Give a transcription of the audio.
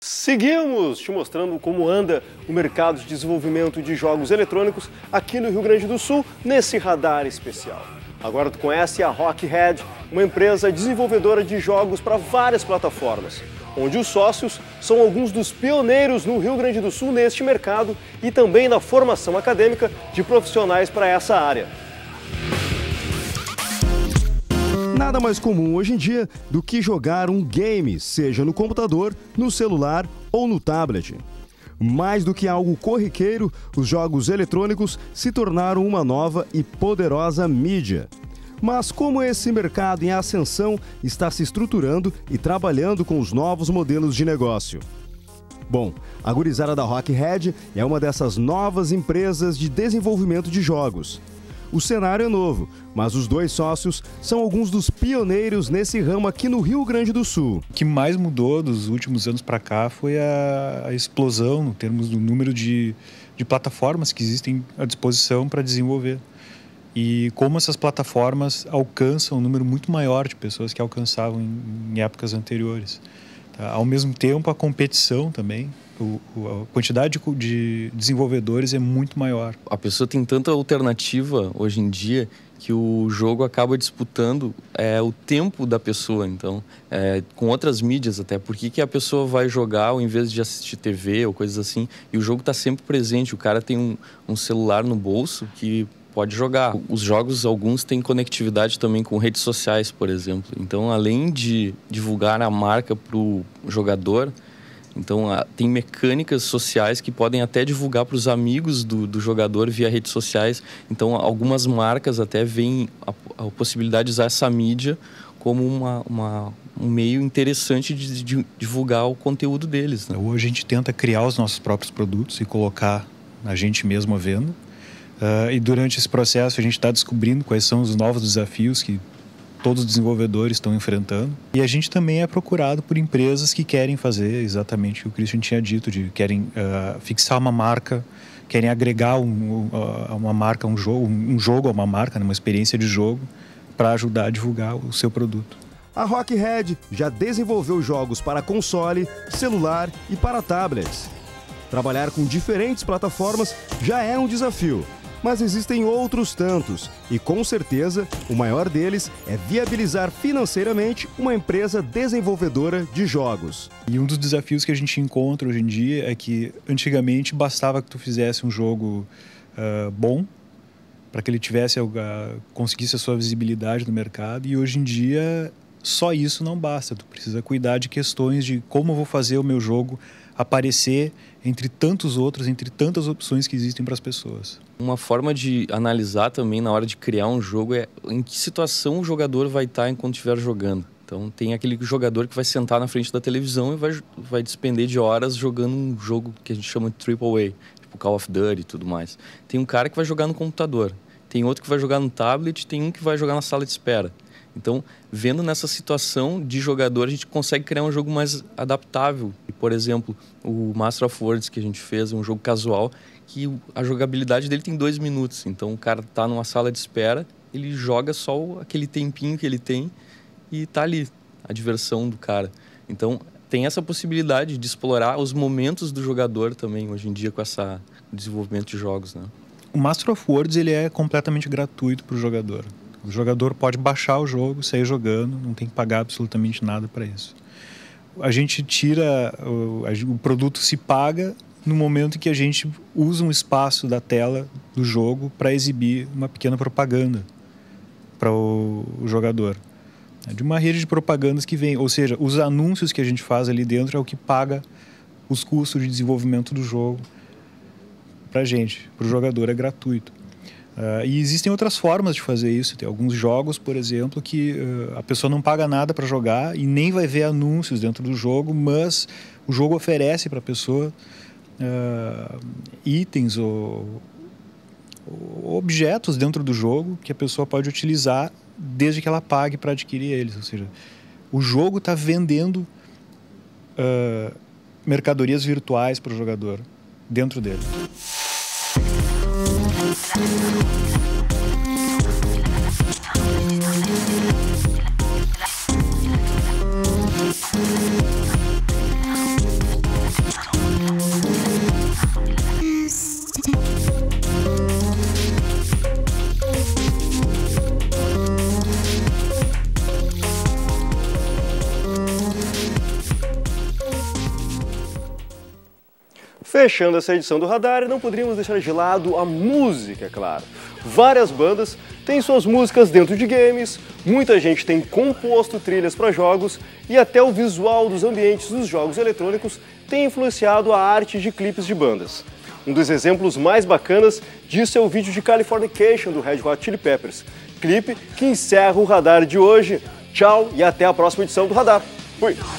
Seguimos te mostrando como anda o mercado de desenvolvimento de jogos eletrônicos aqui no Rio Grande do Sul, nesse radar especial. Agora tu conhece a Rockhead, uma empresa desenvolvedora de jogos para várias plataformas, onde os sócios são alguns dos pioneiros no Rio Grande do Sul neste mercado e também na formação acadêmica de profissionais para essa área. Nada mais comum hoje em dia do que jogar um game, seja no computador, no celular ou no tablet. Mais do que algo corriqueiro, os jogos eletrônicos se tornaram uma nova e poderosa mídia. Mas como esse mercado em ascensão está se estruturando e trabalhando com os novos modelos de negócio? Bom, a gurizada da Rockhead é uma dessas novas empresas de desenvolvimento de jogos. O cenário é novo, mas os dois sócios são alguns dos pioneiros nesse ramo aqui no Rio Grande do Sul. O que mais mudou dos últimos anos para cá foi a explosão, em termos do número de plataformas que existem à disposição para desenvolver. E como essas plataformas alcançam um número muito maior de pessoas que alcançavam em épocas anteriores. Tá? Ao mesmo tempo, a competição também. A quantidade de desenvolvedores é muito maior. A pessoa tem tanta alternativa hoje em dia que o jogo acaba disputando o tempo da pessoa. Então, com outras mídias até. Por que a pessoa vai jogar ao invés de assistir TV ou coisas assim? E o jogo está sempre presente. O cara tem um celular no bolso que pode jogar. Os jogos, alguns têm conectividade também com redes sociais, por exemplo. Então, além de divulgar a marca para o jogador, então, tem mecânicas sociais que podem até divulgar para os amigos do jogador via redes sociais. Então, algumas marcas até veem a possibilidade de usar essa mídia como um meio interessante de divulgar o conteúdo deles, né? Hoje a gente tenta criar os nossos próprios produtos e colocar a gente mesmo à venda. E durante esse processo a gente está descobrindo quais são os novos desafios que todos os desenvolvedores estão enfrentando. E a gente também é procurado por empresas que querem fazer exatamente o que o Christian tinha dito, querem fixar uma marca, querem agregar uma marca, um jogo a uma marca, uma experiência de jogo, para ajudar a divulgar o seu produto. A Rockhead já desenvolveu jogos para console, celular e para tablets. Trabalhar com diferentes plataformas já é um desafio. Mas existem outros tantos e, com certeza, o maior deles é viabilizar financeiramente uma empresa desenvolvedora de jogos. E um dos desafios que a gente encontra hoje em dia é que, antigamente, bastava que tu fizesse um jogo bom para que ele conseguisse a sua visibilidade no mercado, e hoje em dia só isso não basta. Tu precisa cuidar de questões de como eu vou fazer o meu jogo aparecer entre tantos outros, entre tantas opções que existem para as pessoas. Uma forma de analisar também na hora de criar um jogo é em que situação o jogador vai estar enquanto estiver jogando. Então tem aquele jogador que vai sentar na frente da televisão e vai despender de horas jogando um jogo que a gente chama de AAA, tipo Call of Duty e tudo mais. Tem um cara que vai jogar no computador, tem outro que vai jogar no tablet, tem um que vai jogar na sala de espera. Então, vendo nessa situação de jogador, a gente consegue criar um jogo mais adaptável. Por exemplo, o Master of Words que a gente fez, um jogo casual, que a jogabilidade dele tem 2 minutos. Então, o cara está numa sala de espera, ele joga só aquele tempinho que ele tem e está ali, a diversão do cara. Então, tem essa possibilidade de explorar os momentos do jogador também, hoje em dia, com esse desenvolvimento de jogos, né? O Master of Words ele é completamente gratuito para o jogador. O jogador pode baixar o jogo, sair jogando, não tem que pagar absolutamente nada para isso. A gente o produto se paga no momento em que a gente usa um espaço da tela do jogo para exibir uma pequena propaganda para o jogador. De uma rede de propagandas que vem, ou seja, os anúncios que a gente faz ali dentro é o que paga os custos de desenvolvimento do jogo para a gente. Para o jogador é gratuito. E existem outras formas de fazer isso. Tem alguns jogos, por exemplo, que a pessoa não paga nada para jogar e nem vai ver anúncios dentro do jogo, mas o jogo oferece para a pessoa itens ou objetos dentro do jogo que a pessoa pode utilizar desde que ela pague para adquirir eles. Ou seja, o jogo está vendendo mercadorias virtuais para o jogador dentro dele. Fechando essa edição do Radar, não poderíamos deixar de lado a música, é claro. Várias bandas têm suas músicas dentro de games, muita gente tem composto trilhas para jogos e até o visual dos ambientes dos jogos eletrônicos tem influenciado a arte de clipes de bandas. Um dos exemplos mais bacanas disso é o vídeo de Californication do Red Hot Chili Peppers, clipe que encerra o Radar de hoje. Tchau e até a próxima edição do Radar. Fui!